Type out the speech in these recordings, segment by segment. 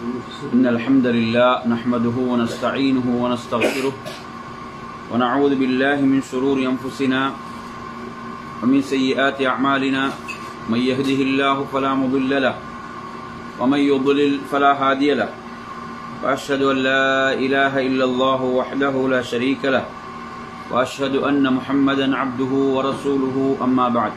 إن الحمد لله نحمده ونستعينه ونستغفره ونعوذ بالله من شرور أنفسنا ومن سيئات أعمالنا من يهده الله فلا مضل له ومن يضلل فلا هادي له وأشهد أن لا إله إلا الله وحده لا شريك له وأشهد أن محمدا عبده ورسوله أما بعد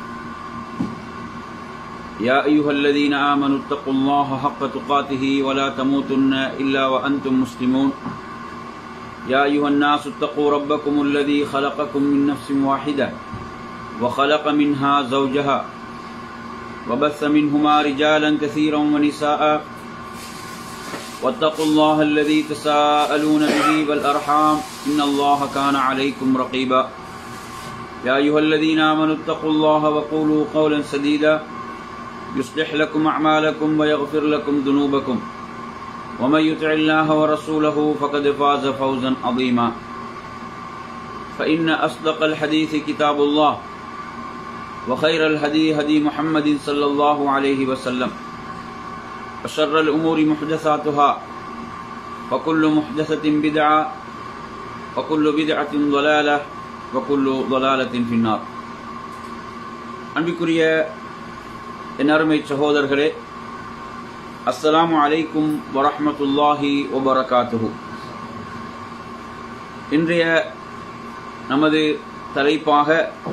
يا أيها الذين آمنوا اتقوا الله حق تقاته ولا تموتن إلا وأنتم مسلمون يا أيها الناس اتقوا ربكم الذي خلقكم من نفس واحدة وخلق منها زوجها وبث منهما رجالا كثيرا ونساء واتقوا الله الذي تساءلون به والأرحام إن الله كان عليكم رقيبا يا أيها الذين آمنوا اتقوا الله وقولوا قولا سديدا يصلح لكم أعمالكم ويغفر لكم ذنوبكم ومن يطع الله ورسوله فقد فاز فوزا عظيما فإن أصدق الحديث كتاب الله وخير الهدي هدي محمد صلى الله عليه وسلم وشر الأمور محدثاتها وكل محدثة بدعة وكل بدعة ضلالة وكل ضلالة في النار. அன்பிற்குரிய என் அருமை சகோதரர்களே, அஸ்ஸலாமு அலைக்கும் வரஹ்மத்துல்லாஹி வபரகாத்துஹு. இன்றைய நமது தலைப்பாக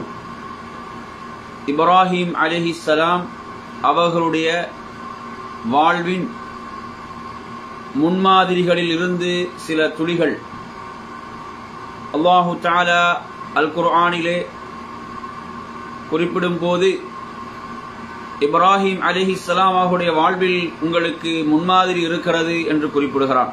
இப்ராஹிம் அலைஹிஸ்ஸலாம் அவர்களுடைய வாழ்வின் முன்மாதிரிகளில் இருந்து சில துளிகள் அல்லாஹு தஆலா அல் குர்ஆனிலே குறிப்பிடும் போது இப்ராஹிம் அலைஹிஸ்ஸலாம் அவர்களுடைய வாழ்வில் உங்களுக்கு முன்மாதிரி இருக்கிறது என்று குறிப்பிடுகிறார்.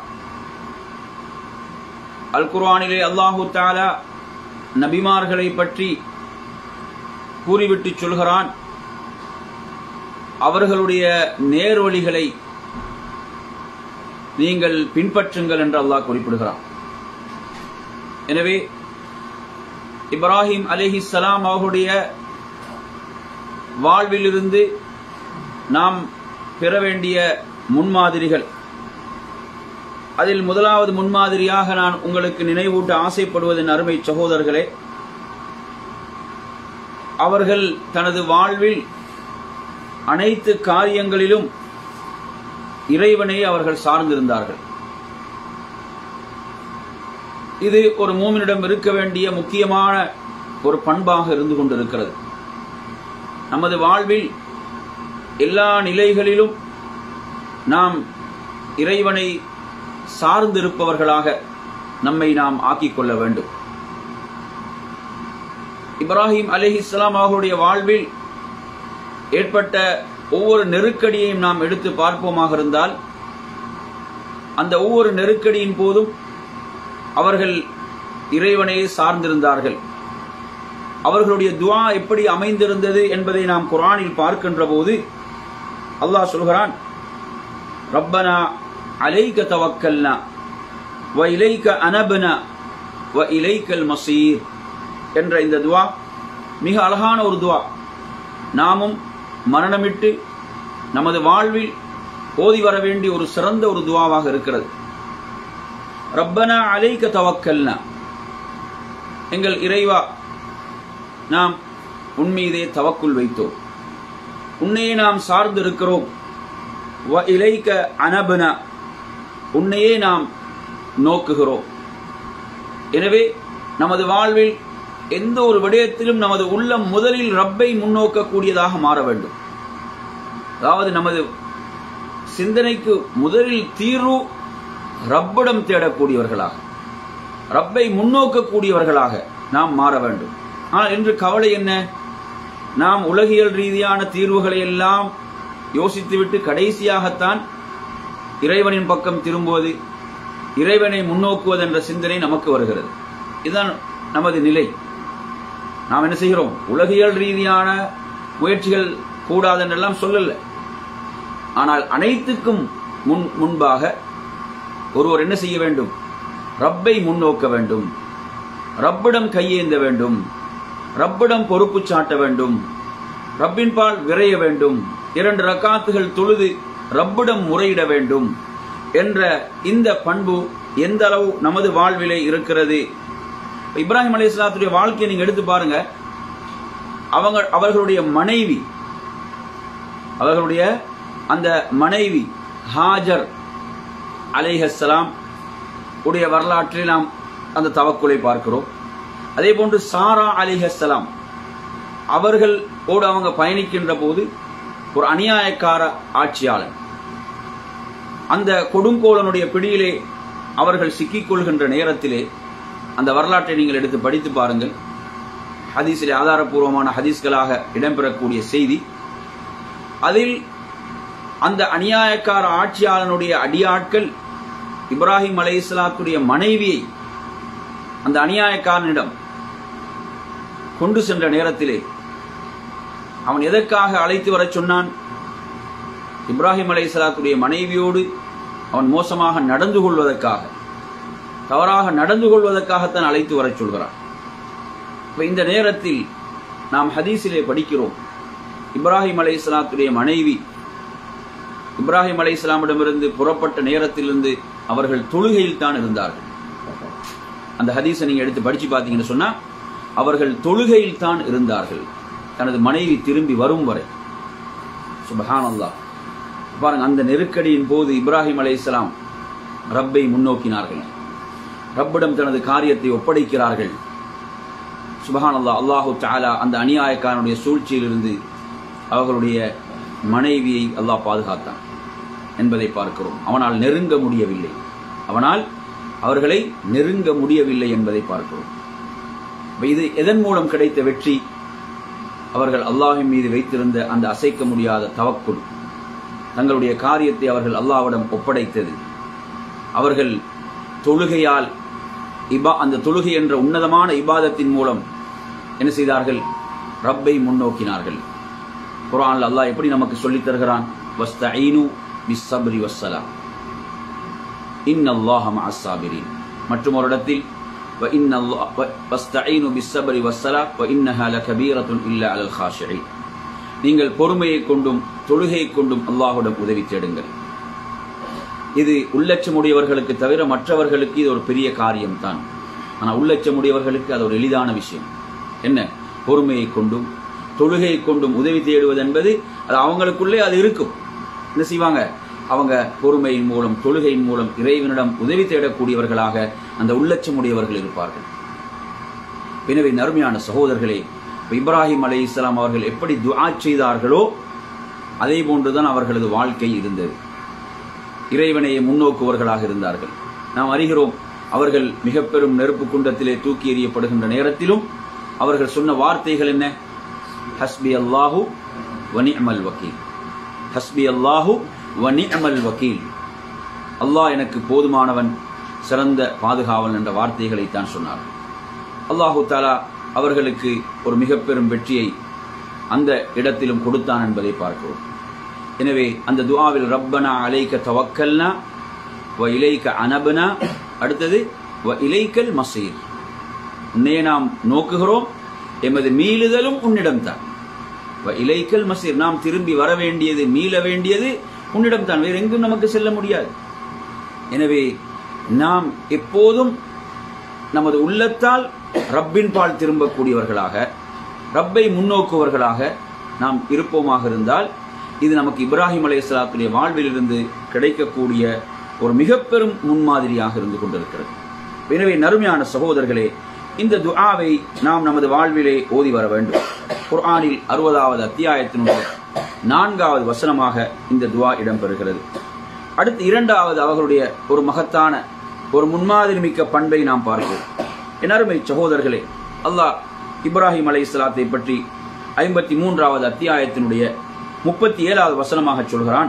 அல் குர்ஆனிலே அல்லாஹு தஆலா நபிமார்களை பற்றி கூறிவிட்டு சொல்கிறான், அவர்களுடைய நேர்வழிகளை நீங்கள் பின்பற்றுங்கள் என்று அல்லாஹ் குறிப்பிடுகிறான். எனவே இப்ராஹிம் அலைஹிஸ்ஸலாம் அவர்களுடைய வாழ்விலிருந்து நாம் பெற வேண்டிய முன்மாதிரிகள், அதில் முதலாவது முன்மாதிரியாக நான் உங்களுக்கு நினைவூட்ட ஆசைப்படுவதன் அருமை சகோதரர்களே, அவர்கள் தனது வாழ்வில் அனைத்து காரியங்களிலும் இறைவனை அவர்கள் சார்ந்திருந்தார்கள். இது ஒரு மூமினிடம் இருக்க வேண்டிய முக்கியமான ஒரு பண்பாக இருந்து கொண்டிருக்கிறது. நமது வாழ்வில் எல்லா நிலைகளிலும் நாம் இறைவனை சார்ந்திருப்பவர்களாக நம்மை நாம் ஆக்கிக் கொள்ள வேண்டும். இப்ராஹிம் அலைஹிஸ்ஸலாம் அவர்களுடைய வாழ்வில் ஏற்பட்ட ஒவ்வொரு நெருக்கடியையும் நாம் எடுத்து பார்ப்போமாக இருந்தால், அந்த ஒவ்வொரு நெருக்கடியின் போதும் அவர்கள் இறைவனையே சார்ந்திருந்தார்கள். அவர்களுடைய துஆ எப்படி அமைந்திருந்தது என்பதை நாம் குர்ஆனில் பார்க்கின்ற போது அல்லாஹ் சொல்கிறான், ரப்பனா அலைக தவக்கல்னா வ இலைக அனப்னா வ இலைக்கல் மஸீர் என்ற இந்த துஆ மிக அழகான ஒரு துஆ. நாமும் மரணமிட்டு நமது வாழ்வில் ஓதி வர வேண்டிய ஒரு சிறந்த ஒரு துஆவாக இருக்கிறது. ரப்பனா அலைக தவக்கல்னா, எங்கள் இறைவா, நாம் உன்மீதே தவக்குல் வைத்தோம், உன்னையே நாம் சார்ந்து இருக்கிறோம். வ இலைக அனப்னா, உன்னையே நாம் நோக்குகிறோம். எனவே நமது வாழ்வில் எந்த ஒரு விடயத்திலும் நமது உள்ளம் முதலில் ரப்பை முன்னோக்கக்கூடியதாக மாற வேண்டும். அதாவது நமது சிந்தனைக்கு முதலில் தீர்வு ரப்பிடம் தேடக்கூடியவர்களாக, ரப்பை முன்னோக்கக்கூடியவர்களாக நாம் மாற வேண்டும். ஆனால் இன்று கவலை என்ன? நாம் உலகியல் ரீதியான தீர்வுகளை எல்லாம் யோசித்துவிட்டு கடைசியாகத்தான் இறைவனின் பக்கம் திரும்புவது, இறைவனை முன்னோக்குவது என்ற சிந்தனை நமக்கு வருகிறது. இதுதான் நமது நிலை. நாம் என்ன செய்கிறோம்? உலகியல் ரீதியான முயற்சிகள் கூடாது என்றெல்லாம் சொல்லல. ஆனால் அனைத்துக்கும் முன்பாக ஒருவர் என்ன செய்ய வேண்டும்? ரப்பை முன்னோக்க வேண்டும், ரப்பிடம் கையேந்த வேண்டும், ரப்பிடம் பொறுப்பு சாட்ட வேண்டும், ரப்பின் பால் விரைய வேண்டும், 2 ரக்காத்துகள் தொழுது ரப்பிடம் முறையிட வேண்டும். என்ற இந்த பண்பு எந்த அளவு நமது வாழ்விலே இருக்கிறது. இப்ராஹிம் அலைஹிஸ்ஸலாத்துடைய வாழ்க்கையை நீங்க எடுத்து பாருங்க. அவர்களுடைய மனைவி ஹாஜர் அலைஹிஸ்ஸலாம் உடைய வரலாற்றில் நாம் அந்த தவக்குலை பார்க்கிறோம். அதே போன்று சாரா அலைஹிஸ்ஸலாம் அவர்களோடு அவங்க பயணிக்கின்ற போது ஒரு அநியாயக்கார ஆட்சியாளர், அந்த கொடுங்கோலனுடைய பிடியிலே அவர்கள் சிக்கிக் கொள்கின்ற நேரத்திலே அந்த வரலாற்றை நீங்கள் எடுத்து படித்து பாருங்கள். ஹதீஸிலே ஆதாரபூர்வமான ஹதீஸ்களாக இடம்பெறக்கூடிய செய்தி. அதில் அந்த அநியாயக்கார ஆட்சியாளனுடைய அடியாட்கள் இப்ராஹிம் அலைஹிஸ்ஸலாத்துடைய மனைவியை அந்த அநியாயக்காரனிடம் கொண்டு சென்ற நேரத்திலே அவன் எதற்காக அழைத்து வர சொன்னான்? இப்ராஹிம் அலைஹிஸ்ஸலாத்துடைய மனைவியோடு அவன் மோசமாக நடந்து கொள்வதற்காக, தவறாக நடந்து கொள்வதற்காகத்தான் அழைத்து வர சொல்கிறான். இந்த நேரத்தில் நாம் ஹதீஸிலே படிக்கிறோம், இப்ராஹிம் அலைஹிஸ்ஸலாத்துடைய மனைவி இப்ராஹிம் அலைஹிஸ்ஸலாமிடமிருந்து புறப்பட்ட நேரத்திலிருந்து அவர்கள் தொழுகையில் தான் இருந்தார்கள். அந்த ஹதீஸை நீங்க எடுத்து படிச்சு பார்த்தீங்கன்னு சொன்னா அவர்கள் தொழுகையில் தான் இருந்தார்கள் தனது மனைவி திரும்பி வரும் வரை. சுப்ஹானல்லாஹ். பாருங்க, அந்த நெருக்கடியின் போது இப்ராஹிம் அலைஹிஸ்ஸலாம் ரப்பை முன்னோக்கினார்கள், ரப்பிடம் தனது காரியத்தை ஒப்படைக்கிறார்கள். சுப்ஹானல்லாஹ். அல்லாஹு தஆலா அந்த அநியாயக்காரனுடைய சூழ்ச்சியிலிருந்து அவர்களுடைய மனைவியை அல்லாஹ் பாதுகாத்தான் என்பதை பார்க்கிறோம். அவனால் அவர்களை நெருங்க முடியவில்லை என்பதை பார்க்கிறோம். இது எதன் மூலம் கிடைத்த வெற்றி? அவர்கள் அல்லாஹ்வின் மீது வைத்திருந்த அந்த அசைக்க முடியாத தவக்குல், தங்களுடைய காரியத்தை அவர்கள் அல்லாஹ்விடம் ஒப்படைத்தது. அவர்கள் தொழுகையால் அந்த தொழுகை என்ற உன்னதமான இபாதத்தின் மூலம் என்ன செய்தார்கள்? ரப்பை முன்னோக்கினார்கள். குர்ஆன்ல அல்லாஹ் எப்படி நமக்கு சொல்லித் தருகிறான்? வஸ்தஈனு பிஸ்ஸப்ரி வஸ்ஸலாம் இன்னல்லாஹ மஅஸ் ஸாபிரீன். மற்றும் ஒரு இடத்தில் வஸ்தஈனு பிஸ்ஸப்ரி வஸ்ஸலாம் வ இன்னஹா லகபீரத்துன் இல்லா அலல் காஷிஈன். நீங்கள் பொறுமையை கொண்டும் தொழுகையை கொண்டும் அல்லாஹ்விடம் உதவி தேடுங்கள். இது உள்ளச்சமுடையவர்களுக்கு தவிர மற்றவர்களுக்கு இது ஒரு பெரிய காரியம் தான். ஆனால் உள்ளச்சமுடையவர்களுக்கு அது ஒரு எளிதான விஷயம். என்ன? பொறுமையை கொண்டும் தொழுகையை கொண்டும் உதவி தேடுவது என்பது அது அவங்களுக்குள்ளே அது இருக்கும். என்ன செய்வாங்க? அவங்க பொறுமையின் மூலம் தொழுகையின் மூலம் இறைவனிடம் உதவி தேடக்கூடியவர்களாக அந்த உள்ளச்சமுடையவர்கள் இருப்பார்கள். எனவே நறுமையான சகோதரர்களே, இப்ராஹிம் அலைஹிஸ்ஸலாம் அவர்கள் எப்படி துஆ செய்தார்களோ அதே போன்றுதான் அவர்களது வாழ்க்கை இருந்தது. இறைவனையை முன்னோக்குவர்களாக இருந்தார்கள். நாம் அறிகிறோம், அவர்கள் மிக பெரும் நெருப்பு குண்டத்திலே தூக்கி எறியப்படுகின்ற நேரத்திலும் அவர்கள் சொன்ன வார்த்தைகள் என்ன? ஹஸ்பி அல்லாஹு வ நிஅமல் வக்கீல். ஹஸ்பி அல்லாஹு வ நிஅமல் வக்கீல். அல்லாஹ் எனக்கு போதுமானவன், சிறந்த பாதுகாவலன் என்ற வார்த்தைகளை தான் சொன்னார். அல்லாஹு தஆலா அவர்களுக்கு ஒரு மிக பெரும் வெற்றியை அந்த இடத்திலும் கொடுத்தான் என்பதை பார்க்கிறோம். எனவே அந்த துஆவில் ரப்பனா அலைக தவக்கல்னா வ இலைக அனப்னா, அடுத்தது வ இலைக்கல் மஸீர். உன்னையே நாம் நோக்குகிறோம், எமது மீளுதலும் உன்னிடம்தான். வ இலைக்கல் மஸீர், நாம் திரும்பி வர வேண்டியது, மீள வேண்டியது உன்னிடம்தான், வேறு எங்கும் நமக்கு செல்ல முடியாது. எனவே நாம் எப்போதும் நமது உள்ளத்தால் ரப்பின் பால் திரும்பக்கூடியவர்களாக, ரப்பை முன்னோக்குவர்களாக நாம் இருப்போமாக இருந்தால் இது நமக்கு இப்ராஹிம் அலைஹிஸ்ஸலாத்துடைய வாழ்விலிருந்து கிடைக்கக்கூடிய ஒரு மிக பெரும் முன்மாதிரியாக இருந்து கொண்டிருக்கிறது. எனவே நறுமையான சகோதரர்களே, இந்த துஆவை நாம் நமது வாழ்விலே ஓதி வர வேண்டும். குர்ஆனில் 60வது அத்தியாயத்தினுடைய 4வது வசனமாக இந்த துஆ இடம்பெறுகிறது. அடுத்து 2வது அவர்களுடைய ஒரு மகத்தான ஒரு முன்மாதிரி மிக்க பண்பை நாம் பார்ப்போம். என் அருமை சகோதரர்களே, அல்லாஹ் இப்ராஹிம் அலைஹிஸ்ஸலாத்தை பற்றி 53வது அத்தியாயத்தினுடைய 37வது வசனமாக சொல்கிறான்.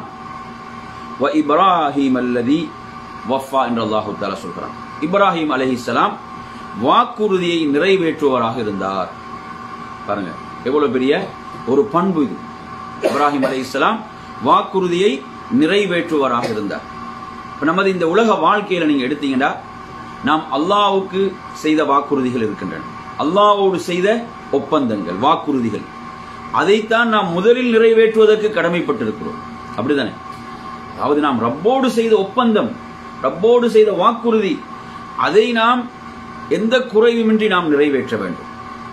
வ இப்ராஹிம் அல்லதி வஃபா என்று அல்லாஹ் தஆலா சொல்கிறான். இப்ராஹிம் அலைஹிஸ்ஸலாம் வாக்குறுதியை நிறைவேற்றுவராக இருந்தார். பாருங்க எவ்வளவு பெரிய ஒரு பண்பு இது. இப்ராஹிம் அலைஹிஸ்ஸலாம் வாக்குறுதியை நிறைவேற்றுவராக இருந்தார். நமது இந்த உலக வாழ்க்கையில நீங்க எடுத்தீங்கன்னா நாம் அல்லாஹ்வுக்கு செய்த வாக்குறுதிகள் இருக்கின்றன, அல்லாஹ்வோடு செய்த ஒப்பந்தங்கள், வாக்குறுதிகள், அதைத்தான் நாம் முதலில் நிறைவேற்றுவதற்கு கடமைப்பட்டிருக்கிறோம். அப்படிதானே? அதாவது நாம் ரப்போடு செய்த ஒப்பந்தம், ரப்போடு செய்த வாக்குறுதி, அதை நாம் எந்த குறைவுமின்றி நாம் நிறைவேற்ற வேண்டும்.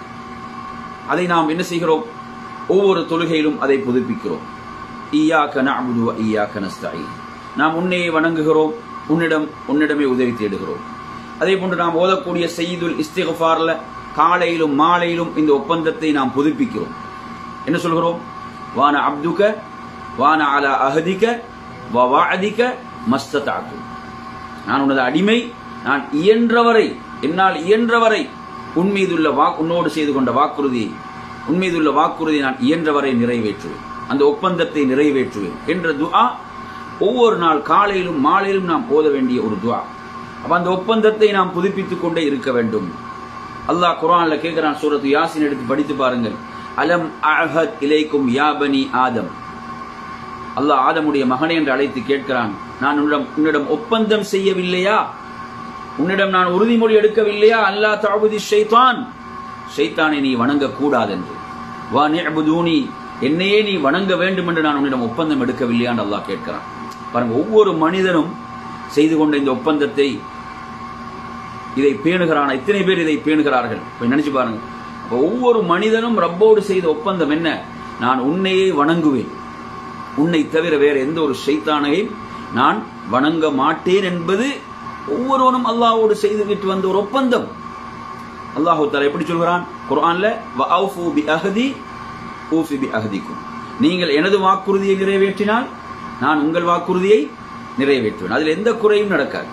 அதை நாம் என்ன செய்கிறோம்? ஒவ்வொரு தொழுகையிலும் அதை புதுப்பிக்கிறோம். இய்யாக நஅ்புது வ இய்யாக நஸ்தஈன். நாம் உன்னையே வணங்குகிறோம், உன்னிடமே உதவி தேடுகிறோம். அதே போன்று நாம் ஓதக்கூடிய சய்யிதுல் இஸ்திக்ஃபார்ல காலையிலும் மாலையிலும் இந்த ஒப்பந்தத்தை நாம் புதுப்பிக்கிறோம். என்ன சொல்கிறோம்? வான அப்துக வான அலா அஹதிக வ வஅதிக மஸ்ததஅது. நான் உனது அடிமை, நான் இயன்றவரை, என்னால் இயன்றவரை உன்னோடு செய்து கொண்ட வாக்குறுதி, உன்மீதுள்ள வாக்குறுதி நான் இயன்றவரை நிறைவேற்றுவேன், அந்த ஒப்பந்தத்தை நிறைவேற்றுவேன் என்ற துஆ ஒவ்வொரு நாள் காலையிலும் மாலையிலும் நாம் ஓத வேண்டிய ஒரு துஆ. அப்ப அந்த ஒப்பந்தத்தை நாம் புதுப்பித்துக் கொண்டே இருக்க வேண்டும். அல்லாஹ் குர்ஆன்ல கேட்கிறான், சூரத்து யாசின் எடுத்து படித்து பாருங்கள். அலம் அஹத் இலைக்கும் யா பனி ஆதம். அல்லாஹ் ஆதமுடைய மகனே என்று அழைத்து கேட்கிறான், நான் உன்னிடம் ஒப்பந்தம் செய்யவில்லையா? உன்னிடம் நான் உறுதிமொழி எடுக்கவில்லையா? அல்லா தஅபுதி ஷைத்தான், ஷைத்தானை நீ வணங்க கூடாது என்று. வா நிஅ்புதூனி, என்னையே நீ வணங்க வேண்டும் என்று நான் உன்னிடம் ஒப்பந்தம் எடுக்கவில்லையா என்று அல்லாஹ் கேட்கிறான். பாருங்க, ஒவ்வொரு மனிதனும் செய்து கொண்ட இந்த ஒப்பந்தத்தை, இதை பேணுகிறான். எத்தனை பேர் இதை பேணுகிறார்கள்? நினைச்சு பாருங்க. ஒவ்வொரு மனிதனும் ரப்போடு செய்த ஒப்பந்தம் என்ன? நான் உன்னையே வணங்குவேன், உன்னை தவிர வேற எந்த ஒரு ஷைத்தானையும் நான் வணங்க மாட்டேன் என்பது ஒவ்வொருவனும் அல்லாஹ்வோடு செய்துவிட்டு வந்த ஒரு ஒப்பந்தம். அல்லாஹ் தஆலா எப்படி சொல்கிறான் குர்ஆன்ல? வஅஃபு பிஅஹதி ஊஃபி பிஅஹதிக்கும். நீங்கள் எனது வாக்குறுதியை நிறைவேற்றினால் நான் உங்கள் வாக்குறுதியை நிறைவேற்றுவேன். அதில் எந்த குறையும் நடக்காது,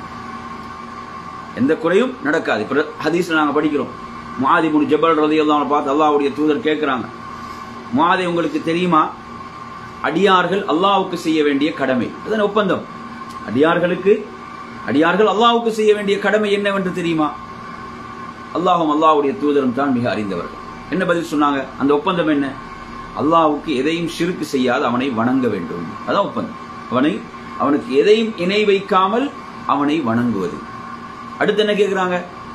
எந்த குறையும் நடக்காது. இப்ப ஹதீஸ்ல நாங்க படிக்கிறோம், முஆத் இப்னு ஜபல் ரலியல்லாஹு அன்ஹு பார்த்து அல்லாஹ்வுடைய தூதர் கேட்கிறாங்க, முஆதே உங்களுக்கு தெரியுமா அடியார்கள் அல்லாஹ்வுக்கு செய்ய வேண்டிய கடமை? அதன் ஒப்பந்தம். அடியார்கள் அல்லாஹ்வுக்கு செய்ய வேண்டிய கடமை என்னவென்று தெரியுமா? அல்லாஹும் அல்லாஹ்வுடைய தூதரும் தான் மிக அறிந்தவர்கள். என்ன பதில் சொன்னாங்க? அந்த ஒப்பந்தம் என்ன? அல்லாஹ்வுக்கு எதையும் ஷிர்க் செய்யாது அவனை வணங்க வேண்டும். அதான் ஒப்பந்தம். அவனுக்கு எதையும் இணை வைக்காமல் அவனை வணங்குவது. அடுத்து என்ன கேட்கிறாங்க?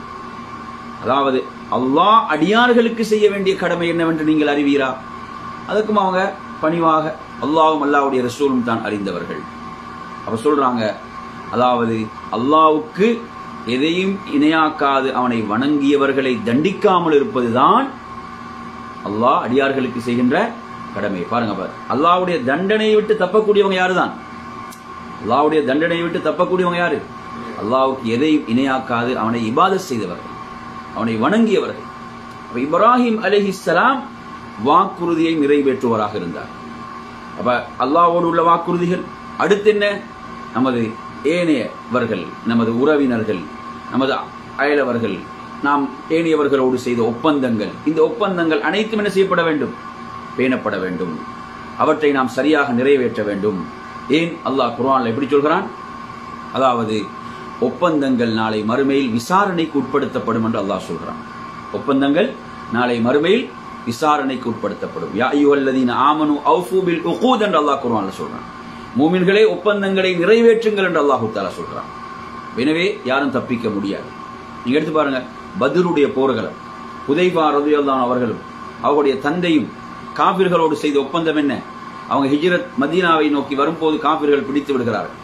அதாவது அல்லாஹ் அடியார்களுக்கு செய்ய வேண்டிய கடமை என்னவென்று நீங்கள் அறிவீரா? அதுக்கும் அவங்க பணிவாக அல்லாஹும் அல்லாஹ்வுடைய ரசூலும் தான் அறிந்தவர்கள். அப்ப சொல்றாங்க, அதாவது அல்லாஹ்வுக்கு எதையும் இணையாக்காது அவனை வணங்கியவர்களை தண்டிக்காமல் இருப்பதுதான் அல்லாஹ் அடியார்களுக்கு செய்கின்ற கடமை. பாருங்க, அல்லாஹ்வுடைய தண்டனையை விட்டு தப்பக்கூடியவங்க யாருதான்? அல்லாஹ்வுடைய தண்டனையை விட்டு தப்பக்கூடியவங்க யாரு? அல்லாஹ்வுக்கு எதையும் இணையாக்காது அவனை இபாதத் செய்தவர்கள், அவனை வணங்கியவர்கள். இப்ராஹிம் அலைஹிஸ்ஸலாம் வாக்குறுதியை நிறைவேற்றுவராக இருந்தார். அப்ப அல்லாஹ்வோடு உள்ள வாக்குறுதிகள். அடுத்து என்ன? நமது ஏனையவர்கள், நமது உறவினர்கள், நமது அயலவர்கள், நாம் ஏனையவர்களோடு செய்த ஒப்பந்தங்கள், இந்த ஒப்பந்தங்கள் அனைத்தும் என்ன செய்யப்பட வேண்டும்? பேணப்பட வேண்டும். அவற்றை நாம் சரியாக நிறைவேற்ற வேண்டும். ஏன் அல்லாஹ் குர்ஆன்ல எப்படி சொல்கிறான்? அதாவது ஒப்பந்தங்கள் நாளை மறுமையில் விசாரணைக்கு உட்படுத்தப்படும் என்று அல்லாஹ் சொல்கிறான். ஒப்பந்தங்கள் நாளை மறுமையில் விசாரணைக்கு உட்படுத்தப்படும். யா அய்யுஹல்லதீன ஆமனு அவ்ஃபு பில் உகூத் என்று அல்லாஹ் குர்ஆன்ல சொல்றான். மூமின்களே ஒப்பந்தங்களை நிறைவேற்றுங்கள் என்று அல்லாஹ் தஆலா சொல்றான். எனவே யாரும் தப்பிக்க முடியாது. நீங்க எடுத்து பாருங்க, பத்ருடைய போர்க்களம், ஹுதைபா ரலியல்லாஹு அன்ஹு அவர்களும் அவருடைய தந்தையும் காபிர்களோடு செய்த ஒப்பந்தம் என்ன? அவங்க ஹிஜ்ரத் மதீனாவை நோக்கி வரும்போது காபிர்கள் பிடித்து விடுகிறார்கள்.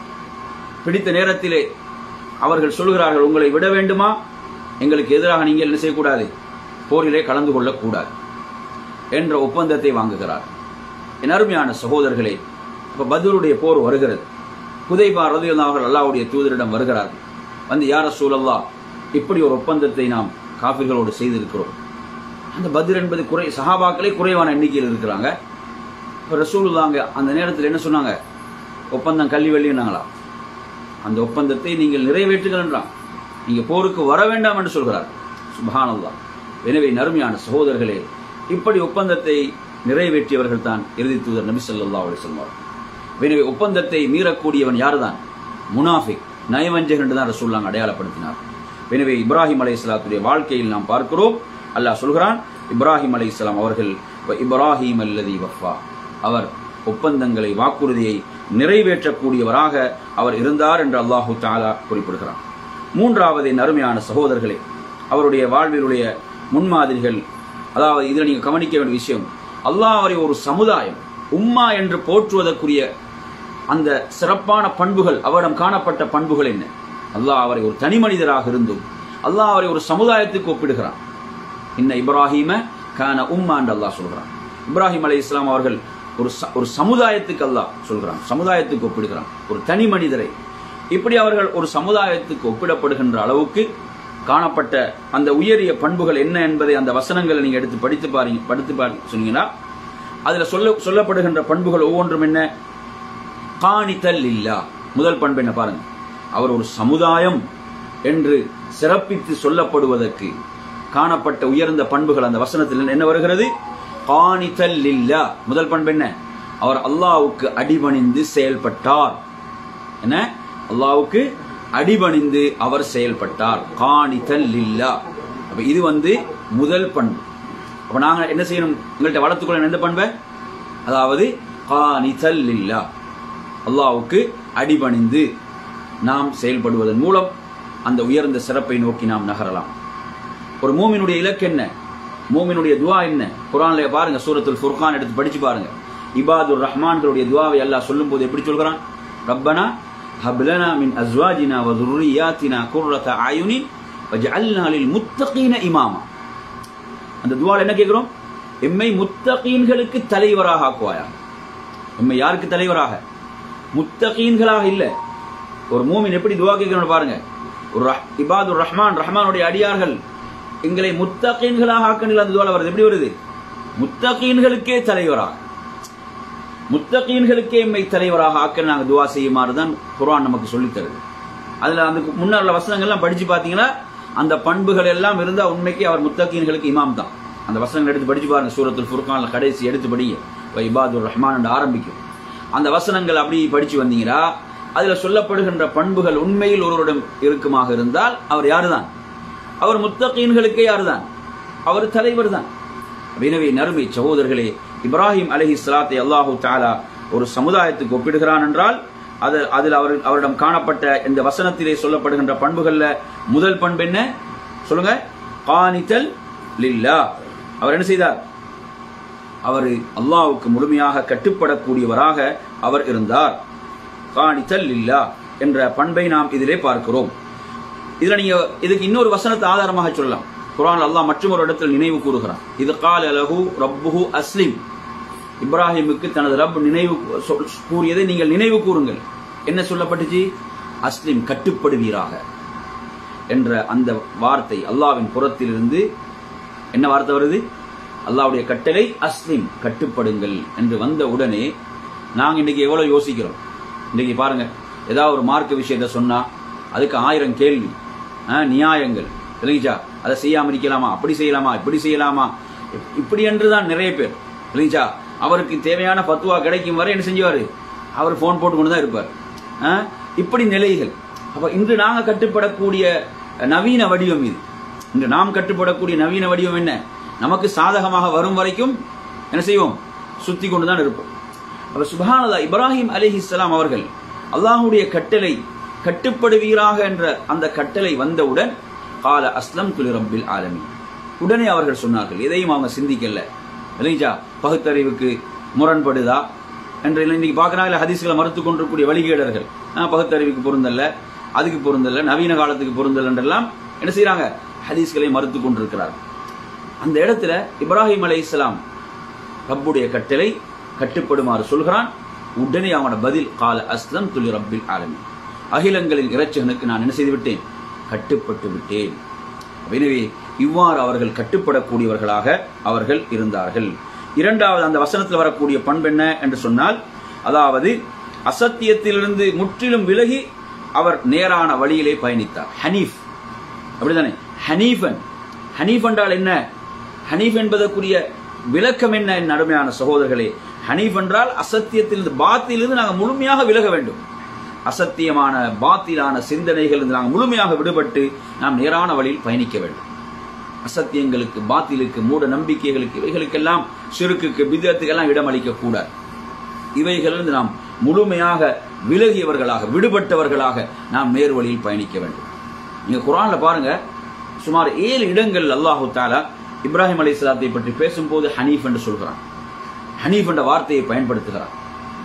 பிடித்த நேரத்திலே அவர்கள் சொல்கிறார்கள், உங்களை விட வேண்டுமா? எங்களுக்கு எதிராக நீங்கள் என்ன செய்யக்கூடாது? போரிலே கலந்து கொள்ளக்கூடாது என்ற ஒப்பந்தத்தை வாங்குகிறார். என் அருமையான சகோதரர்களே, இப்ப பத்ருடைய போர் வருகிறது. ஹுதைபா ரலியல்லாஹு அன்ஹு அல்லாஹ்வுடைய தூதரிடம் வருகிறார்கள். வந்து, யா ரசூலல்லாஹ், இப்படி ஒரு ஒப்பந்தத்தை நாம் காபிர்களோடு செய்திருக்கிறோம். அந்த பத்ர் என்பது சஹாபாக்களே குறைவான எண்ணிக்கையில் இருக்கிறாங்க. இப்ப ரசூலுல்லாஹ் அந்த நேரத்தில் என்ன சொன்னாங்க? ஒப்பந்தம் கல்வி வெள்ளினாங்களா? அந்த ஒப்பந்தத்தை நீங்கள் நிறைவேற்றுங்கள் என்றான். நீங்க போருக்கு வர வேண்டாம் என்று சொல்கிறார். சுப்ஹானல்லாஹ். எனவே நறுமையான சகோதரர்களே, இப்படி ஒப்பந்தத்தை நிறைவேற்றியவர்கள் தான் இறுதி தூதர் நபி ஸல்லல்லாஹு அலைஹி வஸல்லம். எனவே ஒப்பந்தத்தை மீறக்கூடியவன் யாருதான்? முனாஃபிக், நயவஞ்சகன் என்று தான் ரசூலுல்லாஹ் அடையாளப்படுத்தினார். எனவே இப்ராஹிம் அலைஹிஸ்ஸலாத்துடைய வாழ்க்கையில் நாம் பார்க்கிறோம், அல்லாஹ் சொல்கிறான், இப்ராஹிம் அலைஹிஸ்ஸலாம் அவர்கள் இப்ராஹிம் அல்லதி வஃபா, அவர் ஒப்பந்தங்களை, வாக்குறுதியை நிறைவேற்றக்கூடியவராக அவர் இருந்தார் என்று அல்லாஹு தஆலா குறிப்பிடுகிறார். மூன்றாவது அருமையான சகோதரர்களே, அவருடைய வாழ்விலுடைய முன்மாதிரிகள். அதாவது இதில் நீங்க கவனிக்க வேண்டிய விஷயம், அல்லாஹ் அவரை ஒரு சமுதாயம், உம்மா என்று போற்றுவதற்குரிய அந்த சிறப்பான பண்புகள், அவரிடம் காணப்பட்ட பண்புகள் என்ன? அல்லாஹ் அவரை ஒரு தனி மனிதராக இருந்தும் அல்லாஹ் அவரை ஒரு சமுதாயத்துக்கு ஒப்பிடுகிறான். இன்ன இப்ராஹீம கான உம்மா என்று அல்லாஹ் சொல்கிறான். இப்ராஹிம் அலைஹிஸ்ஸலாம் அவர்கள் ஒரு சமுதாயத்துக்கு அல்லாஹ் சொல்கிறான், சமுதாயத்துக்கு ஒப்பிடுகிறான், ஒரு தனி மனிதரை. இப்படி அவர்கள் ஒரு சமுதாயத்துக்கு ஒப்பிடப்படுகின்ற அளவுக்கு காணப்பட்ட அந்த உயரிய பண்புகள் என்ன என்பதை அந்த வசனங்களை நீங்க எடுத்து படித்து பாருங்க சொன்னீங்கன்னா அதுல சொல்லப்படுகின்ற பண்புகள் ஒவ்வொன்றும் என்ன? காணித்தல் இல்லா. முதல் பண்பு என்ன பாருங்க, அவர் ஒரு சமுதாயம் என்று சிறப்பித்து சொல்லப்படுவதற்கு காணப்பட்ட உயர்ந்த பண்புகள் அந்த வசனத்தில் என்ன வருகிறது? காணித்தல் இல்லா. முதல் பண்பு என்ன? அவர் அல்லாஹ்வுக்கு அடிபணிந்து செயல்பட்டார். என்ன? அல்லாஹ்வுக்கு அடிபணிந்து அவர் செயல்பட்டார். காணித்தல் இல்லா. அப்ப இது முதல் பண்பு. அப்ப நாங்க என்ன செய்யணும்? உங்கள்கிட்ட வளர்த்துக்கொள்ள எந்த பண்பை? அதாவது காணித்தல் இல்லா, அல்லாஹ்வுக்கு அடிபணிந்து நாம் செயல்படுவதன் மூலம் அந்த உயர்ந்த சிறப்பை நோக்கி நாம் நகரலாம். ஒரு மூமினுடைய இலக்கு என்ன? மூமினுடைய துவா என்ன? குர்ஆன்ல பாருங்க, சூரத்துல் ஃபுர்கான் எடுத்து படிச்சு பாருங்க. இபாதுர் ரஹ்மான்களுடைய துவாவை அல்லாஹ் சொல்லும் போது எப்படி சொல்கிறான்? ரப்பனா ஹப்லனா மின் அஸ்வாஜினா வ ذُرِّيَّاتِنَا குர்ரத அயுனின் வஜஅல்னா லில் முத்தகீன இமாமா. அந்த துவால என்ன கேக்குறோம்? எம்மை முத்தகீன்களுக்கு தலைவராக ஆக்குவாயா. எம்மை யாருக்கு தலைவராக? முத்தகீன்களாக இல்ல. ஒரு மூமின் எப்படி துவா கேட்கிறோம் பாருங்க. ஒரு இபாதுர் ரஹ்மான், ரஹ்மானுடைய அடியார்கள் எங்களை முத்தகீன்களாக ஆக்கணில் அந்த துவால வருது. எப்படி வருது? முத்தகீன்களுக்கே தலைவராக, முத்தகீன்களுக்கே எம்மை தலைவராக ஆக்க நாங்கள் துவா செய்யுமாறுதான் குர்ஆன் நமக்கு சொல்லித் தருது. அதுல அந்த முன்னர் வசனங்கள்லாம் படிச்சு பாத்தீங்கன்னா அந்த பண்புகள் எல்லாம் இருந்தா உண்மைக்கு அவர் முத்தகீன்களுக்கு இமாம் தான். அந்த வசனங்கள் எடுத்து படிச்சு பாருங்க. சூரத்துல் ஃபுர்கான்ல கடைசி எடுத்து படிங்க, இபாதுர் ரஹ்மான் என்று ஆரம்பிக்கும். அந்த வசனங்கள் அப்படி படிச்சு வந்தீங்கன்னா அதுல சொல்லப்படுகின்ற பண்புகள் உண்மையில் ஒருவரிடம் இருக்குமாக இருந்தால் அவர் யாருதான்? அவர் முத்தகீன்களுக்கே யாருதான்? அவர் தலைவர் தான். எனவே நறுமை சகோதரர்களே, இப்ராஹிம் அலைஹிஸ்ஸலாத்தை அல்லாஹு தஆலா ஒரு சமுதாயத்துக்கு ஒப்பிடுகிறான் என்றால் அதில் அவரிடம் காணப்பட்ட இந்த வசனத்திலே சொல்லப்படுகின்ற பண்புகள்ல முதல் பண்பு என்ன சொல்லுங்க? கானித்தல் லில்லா. அவர் என்ன செய்தார்? அவர் அல்லாஹ்வுக்கு முழுமையாக கட்டுப்படக்கூடியவராக அவர் இருந்தார். கானித்தல் லில்லா என்ற பண்பை நாம் இதிலே பார்க்கிறோம். இதுல நீங்க இதுக்கு இன்னொரு வசனத்தை ஆதாரமாக சொல்லலாம். குர்ஆன் அல்லாஹ் மற்றொரு இடத்தில் நினைவு கூறுகிறான். இது கால லஹு ரப்புஹு அஸ்லிம். இப்ராஹிமுக்கு தனது ரப் நினைவு கூறியதை நீங்கள் நினைவு கூறுங்கள். என்ன சொல்லப்பட்டுச்சு? அஸ்லிம், கட்டுப்படுவீராக என்ற அந்த வார்த்தை அல்லாஹ்வின் புறத்திலிருந்து என்ன வார்த்தை வருது? அல்லாஹ்வுடைய கட்டளை அஸ்லிம், கட்டுப்படுங்கள் என்று வந்த உடனே நாங்க இன்னைக்கு எவ்வளவு யோசிக்கிறோம். இன்னைக்கு பாருங்க, ஏதாவது ஒரு மார்க்க விஷயத்தை சொன்னா அதுக்கு 1000 கேள்வி, நியாயங்கள். இல்லைங்களா? அதை செய்யாம இருக்கலாமா, அப்படி செய்யலாமா, இப்படி செய்யலாமா, இப்படி என்றுதான் நிறைய பேர். இல்லைங்களா? அவருக்கு தேவையான பத்துவா கிடைக்கும் வரை என்ன செஞ்சுவாரு? அவர் போன் போட்டு கொண்டுதான் இருப்பார். இப்படி நிலைகள். அப்ப இன்று நாங்க கட்டுப்படக்கூடிய நவீன வடிவம் இது. இன்று நாம் கட்டுப்படக்கூடிய நவீன வடிவம் என்ன? நமக்கு சாதகமாக வரும் வரைக்கும் என்ன செய்வோம்? சுத்தி கொண்டுதான் இருப்போம். அப்ப சுப்ஹானல்லாஹ், இப்ராஹிம் அலைஹிஸ்ஸலாம் அவர்கள் அல்லாஹ்வுடைய கட்டளை கட்டுப்படுவீராக என்ற அந்த கட்டளை வந்தவுடன் கால அஸ்லம்து லிரப்பில் ஆலமீன், உடனே அவர்கள் சொன்னார்கள். எதையும் அவங்க சிந்திக்கல. இல்லைங்களா? பகுத்தறிவுக்கு முரண்படுதா என்று இன்னைக்கு பார்க்கறாங்க. இல்ல ஹதீஸ்களை மறுத்து கொண்டிருக்கூடிய வழிகேடர்கள் பகுத்தறிவுக்கு பொருந்தல்ல, அதுக்கு பொருந்தல்ல, நவீன காலத்துக்கு பொருந்தல் என்றெல்லாம் என்ன செய்யறாங்க? ஹதீஸ்களை மறுத்து கொண்டிருக்கிறார்கள். அந்த இடத்துல இப்ராஹிம் அலைஹிஸ்ஸலாம் ரப்புடைய கட்டளை கட்டுப்படுமாறு சொல்கிறான். உடனே அவனோட பதில் கால அஸ்லம்து லிரப்பில் ஆலமீன், அகிலங்களின் இறைச்சகனுக்கு நான் என்ன செய்து விட்டேன்? கட்டுப்பட்டு விட்டேன். எனவே இவ்வாறு அவர்கள் கட்டுப்படக்கூடியவர்களாக அவர்கள் இருந்தார்கள். இரண்டாவது அந்த வசனத்தில் வரக்கூடிய பண்பு என்ன என்று சொன்னால், அதாவது அசத்தியத்திலிருந்து முற்றிலும் விலகி அவர் நேரான வழியிலே பயணித்தார். ஹனீஃப், அப்படித்தானே? ஹனீஃபன், ஹனீஃப் என்றால் என்ன? ஹனீஃப் என்பதற்குரிய விளக்கம் என்ன? என் அருமையான சகோதரர்களே, ஹனீஃப் என்றால் அசத்தியத்திலிருந்து, பாத்திலிருந்து நாங்கள் முழுமையாக விலக வேண்டும். அசத்தியமான பாத்திலான சிந்தனைகள் நாங்கள் முழுமையாக விடுபட்டு நாம் நேரான வழியில் பயணிக்க வேண்டும். அசத்தியங்களுக்கு, பாத்திலுக்கு, மூட நம்பிக்கைகளுக்கு, இவைகளுக்கெல்லாம், ஷிர்க்குக்கு, பித்அத்துக்கெல்லாம் இடமளிக்க கூடாது. இவைகளிலிருந்து நாம் முழுமையாக விலகியவர்களாக, விடுபட்டவர்களாக நாம் நேர் வழியில் பயணிக்க வேண்டும். நீங்க குர்ஆன்ல பாருங்க, சுமார் 7 இடங்கள் அல்லாஹு தஆலா இப்ராஹிம் அலைஹிஸ்ஸலாத்தை பற்றி பேசும்போது ஹனீஃப் என்று சொல்கிறான். ஹனீஃப் என்ற வார்த்தையை பயன்படுத்துகிறான்.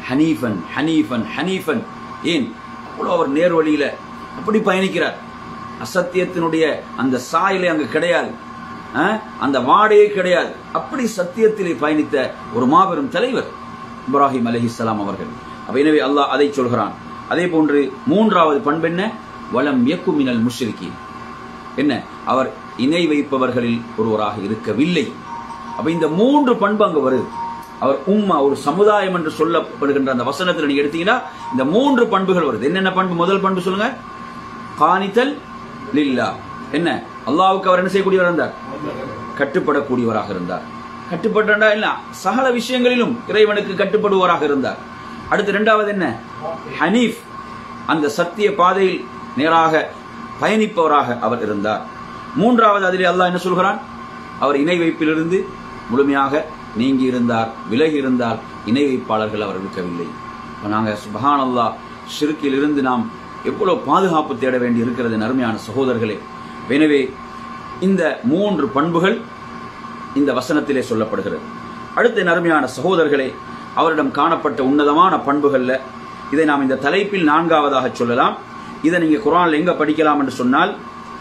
ஹனீஃபன் ஹனீஃபன் ஹனீஃபன். ஏன் அவ்வளவு அவர் நேர்வழியில அப்படி பயணிக்கிறார். அசத்தியத்தினுடைய அந்த சாயலே அங்கு கிடையாது, அந்த வாடையே கிடையாது. அப்படி சத்தியத்திலே பயணித்த ஒரு மாபெரும் தலைவர் இப்ராஹிம் அலைஹிஸ்ஸலாம் அவர்கள். எனவே அல்லாஹ் அதை சொல்கிறான். அதே போன்று மூன்றாவது பண்பு என்ன? வலம் யக்கு மினல் முஷ்ரிகீன். என்ன? அவர் இணை வைப்பவர்களில் ஒருவராக இருக்கவில்லை. அப்ப இந்த மூன்று பண்பு அங்கு வருது. அவர் உம்மா, ஒரு சமுதாயம் என்று சொல்லப்படுகின்ற அந்த வசனத்தில் நீங்க எடுத்தீங்கன்னா இந்த மூன்று பண்புகள் வருது. என்னென்ன பண்பு? முதல் பண்பு சொல்லுங்க, கானித்தல் லில்லா. என்ன? அல்லாஹ்வுக்கு அவர் என்ன செய்யக்கூடியவர் இருந்தார்? கட்டுப்படக்கூடியவராக இருந்தார். கட்டுப்பட்டா இல்ல, சகல விஷயங்களிலும் இறைவனுக்கு கட்டுப்படுவராக இருந்தார். அடுத்து இரண்டாவது என்ன? ஹனீஃப், அந்த சத்திய பாதையில் நேராக பயணிப்பவராக அவர் இருந்தார். மூன்றாவது அதிலே அல்லாஹ் என்ன சொல்கிறான்? அவர் இணை வைப்பிலிருந்து முழுமையாக நீங்கி இருந்தார், விலகி இருந்தார். இணை வைப்பாளர்கள் அவர் இருக்கவில்லை. நாங்கள் சுப்ஹானல்லாஹ், ஷிர்கில் இருந்து நாம் எவ்வளவு பாதுகாப்பு தேட வேண்டி இருக்கிறது அருமையான சகோதரர்களே. எனவே இந்த மூன்று பண்புகள் இந்த வசனத்திலே சொல்லப்படுகிறது. அடுத்த அருமையான சகோதரர்களே, அவரிடம் காணப்பட்ட உன்னதமான பண்புகள்ல இதை நாம் இந்த தலைப்பில் நான்காவதாக சொல்லலாம். இதை நீங்க குர்ஆன்ல எங்க படிக்கலாம் என்று சொன்னால்,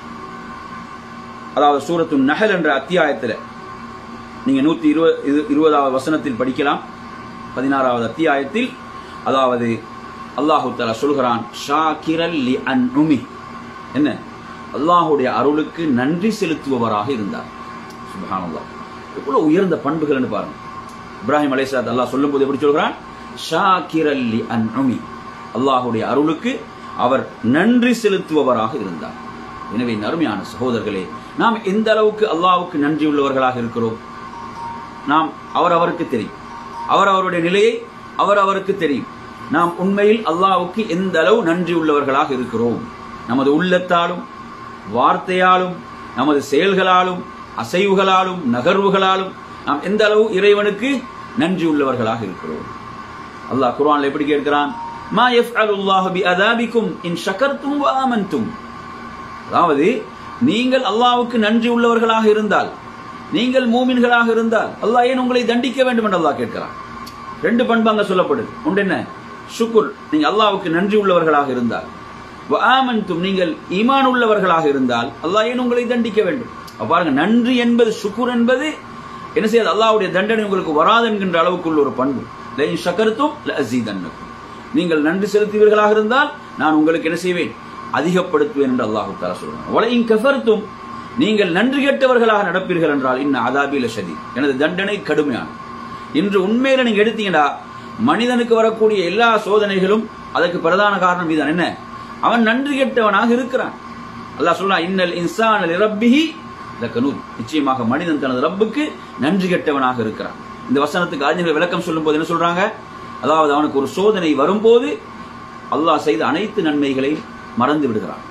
அதாவது சூரத்து நஹல் என்ற அத்தியாயத்தில் நீங்க 120வது வசனத்தில் படிக்கலாம். 16வது அத்தியாயத்தில், அதாவது அல்லாஹு தஆலா சொல்கிறான், ஷாக்கிரல் லி அன்உமி. என்ன? அல்லாஹ்வுடைய அருளுக்கு நன்றி செலுத்துபவராக இருந்தார். சுப்ஹானல்லாஹ், எவ்வளவு உயர்ந்த பண்புகள் என்று பாருங்க. இப்ராஹிம் அலைஹிஸ்ஸலாம் அல்லாஹ் சொல்லும்போது எப்படி சொல்கிறான்? ஷாக்கிரல் லி அன்உமி. அல்லாஹ்வுடைய அருளுக்கு அவர் நன்றி செலுத்துபவராக இருந்தார். எனவே அருமையான சகோதரர்களே, நாம் எந்த அளவுக்கு அல்லாஹ்வுக்கு நன்றி உள்ளவர்களாக இருக்கிறோம்? நாம் அவருக்கு தெரியும், அவருடைய நிலையை அவருக்கு தெரியும். நாம் உண்மையில் அல்லாஹ்வுக்கு எந்த அளவு நன்றி உள்ளவர்களாக இருக்கிறோம்? நமது உள்ளத்தாலும், வார்த்தையாலும், நமது செயல்களாலும், அசைவுகளாலும், நகர்வுகளாலும் நாம் எந்த அளவு இறைவனுக்கு நன்றி உள்ளவர்களாக இருக்கிறோம்? அல்லாஹ் குர்ஆன்ல எப்படி கேட்கிறான்? மா யஃஅலுல்லாஹு பிஅதாபிக்கும் இன் ஷக்கர்தும் வ ஆமன்தும். அதாவது நீங்கள் அல்லாஹ்வுக்கு நன்றி உள்ளவர்களாக இருந்தால், நீங்கள் மூமின்களாக இருந்தால் அல்லாஹ் ஏன் உங்களை தண்டிக்க வேண்டும் என்று அல்லாஹ் கேட்கிறான். ரெண்டு பண்பு அங்க சொல்லப்படுது. ஒன்று என்ன? ஷுக்ர், நீங்க அல்லாஹ்வுக்கு நன்றி உள்ளவர்களாக இருந்தால். வ ஆமன்தும், நீங்கள் ஈமான் உள்ளவர்களாக இருந்தால் அல்லாஹ் ஏன் உங்களை தண்டிக்க வேண்டும்? பாருங்க, நன்றி என்பது, ஷுக்ர் என்பது என்ன செய்யாது? அல்லாஹ்வுடைய தண்டனை உங்களுக்கு வராது என்கின்ற அளவுக்குள்ள ஒரு பண்பு. லஇன் ஷக்கர்தும் லஅஸீதன்னகும். நீங்கள் நன்றி செலுத்துவீர்களாக இருந்தால் நான் உங்களுக்கு என்ன செய்வேன்? அதிகப்படுத்துவேன் என்று அல்லாஹ் தஆலா சொல்றான். வலஇன் கஃபர்தும், நீங்கள் நன்றி கெட்டவர்களாக நடப்பீர்கள் என்றால் இன்ன அதாபி லஷதீத், எனது தண்டனை கடுமையானது. இன்று உண்மையில நீங்க எடுத்தீங்கன்னா மனிதனுக்கு வரக்கூடிய எல்லா சோதனைகளும் அதற்கு பிரதான காரணம் இதுதான். என்ன? அவன் நன்றி கெட்டவனாக இருக்கிறான். அல்லாஹ் சொல்றான், இன்னல் இன்சான லிரப்பிஹி லகனூத். நிச்சயமாக மனிதன் தனது ரப்புக்கு நன்றி கெட்டவனாக இருக்கிறான். இந்த வசனத்துக்கு அறிஞர்கள் விளக்கம் சொல்லும் போது என்ன சொல்றாங்க? அதாவது அவனுக்கு ஒரு சோதனை வரும்போது அல்லாஹ் செய்த அனைத்து நன்மைகளையும் மறந்து விடுகிறான்.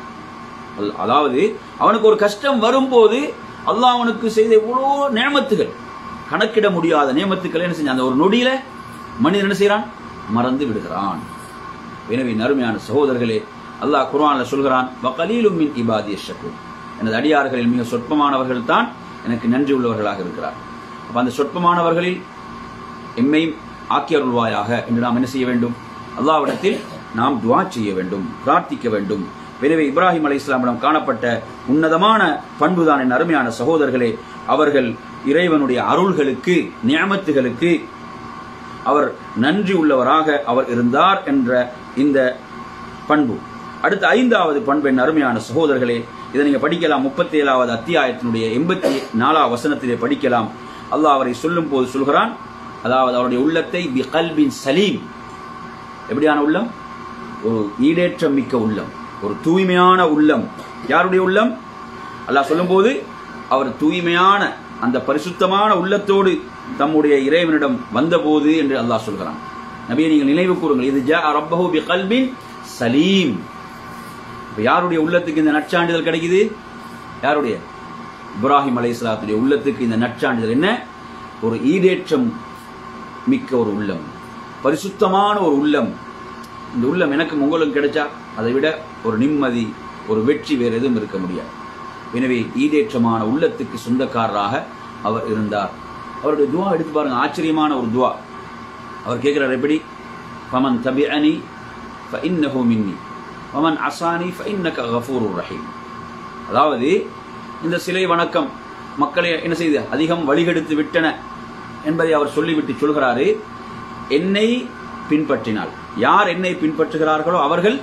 அதாவது அவனுக்கு ஒரு கஷ்டம் வரும்போது அல்லாஹ் அவனுக்கு செய்த எவ்வளோ நேமத்துகள், கணக்கிட முடியாத நேமத்துக்கள் என்ன செஞ்சான்? அந்த ஒரு நொடியில மனிதன் என்ன செய்யறான்? மறந்து விடுகிறான். எனவே அருமையான சகோதரர்களே, அல்லாஹ் குர்ஆன்ல சொல்கிறான், வகலீலும் மின் இபாதியஷ் ஷக்கூர். எனது அடியார்களில் மிக சொற்பமானவர்கள் தான் எனக்கு நன்றி உள்ளவர்களாக இருக்கிறார். அப்ப அந்த சொற்பமானவர்களில் எம்மையும் ஆக்கியருள்வாயாக என்று நாம் என்ன செய்ய வேண்டும்? அல்லாஹ்விடத்தில் நாம் துஆ செய்ய வேண்டும், பிரார்த்திக்க வேண்டும். எனவே இப்ராஹிம் அலைஹிஸ்ஸலாமிடம் காணப்பட்ட உன்னதமான பண்புதான் என் அருமையான சகோதரர்களே, அவர்கள் இறைவனுடைய அருள்களுக்கு, நியமத்துகளுக்கு அவர் நன்றி உள்ளவராக அவர் இருந்தார் என்ற இந்த பண்பு. அடுத்த ஐந்தாவது பண்பு என் அருமையான சகோதரர்களே, இதை நீங்க படிக்கலாம். 37வது அத்தியாயத்தினுடைய 84வது வசனத்திலே படிக்கலாம். அல்லாஹ் அவரை சொல்லும் போது சொல்கிறான், அதாவது அவருடைய உள்ளத்தை பிகல்பின் சலீம். எப்படியான உள்ளம்? ஒரு ஈடேற்றம் மிக்க உள்ளம், ஒரு தூய்மையான உள்ளம். யாருடைய உள்ளம்? அல்லாஹ் சொல்லும் போது அவர் தூய்மையான அந்த பரிசுத்தமான உள்ளத்தோடு தம்முடைய இறைவனிடம் வந்தபோது என்று அல்லாஹ் சொல்கிறான். நபியை நீங்கள் நினைவு கூறுங்கள், இது ஜா ரப்பஹு பிகல்பின் சலீம். யாருடைய உள்ளத்துக்கு இந்த நற்சான்றிதழ் கிடைக்குது? யாருடைய? இப்ராஹிம் அலைஹிஸ்ஸலாத்துடைய உள்ளத்துக்கு இந்த நற்சான்றிதழ் என்ன? ஒரு ஈடேற்றம் மிக்க ஒரு உள்ளம், பரிசுத்தமான ஒரு உள்ளம். இந்த உள்ளம் எனக்கு உங்களும் கிடைச்சா அதை விட ஒரு நிம்மதி, ஒரு வெற்றி வேறு எதுவும் இருக்க முடியாது. எனவே ஈடேற்றமான உள்ளத்துக்கு சொந்தக்காரராக அவர் இருந்தார். அவருடைய துவா எடுத்து பாருங்க, ஆச்சரியமான ஒரு துவா. அவர் கேட்கிறார், எப்படி? ஃபமன் தபிஅனி ஃபஇன்னஹு மின்னி வமன் அஸானி ஃபஇன்னக கஃபூருர் ரஹீம். அதாவது இந்த சிலை வணக்கம் மக்களை என்ன செய்து அதிகம் வழிகெடுத்து விட்டன என்பதை அவர் சொல்லிவிட்டு சொல்கிறாரு, என்னை பின்பற்றினால், யார் என்னை பின்பற்றுகிறார்களோ அவர்கள்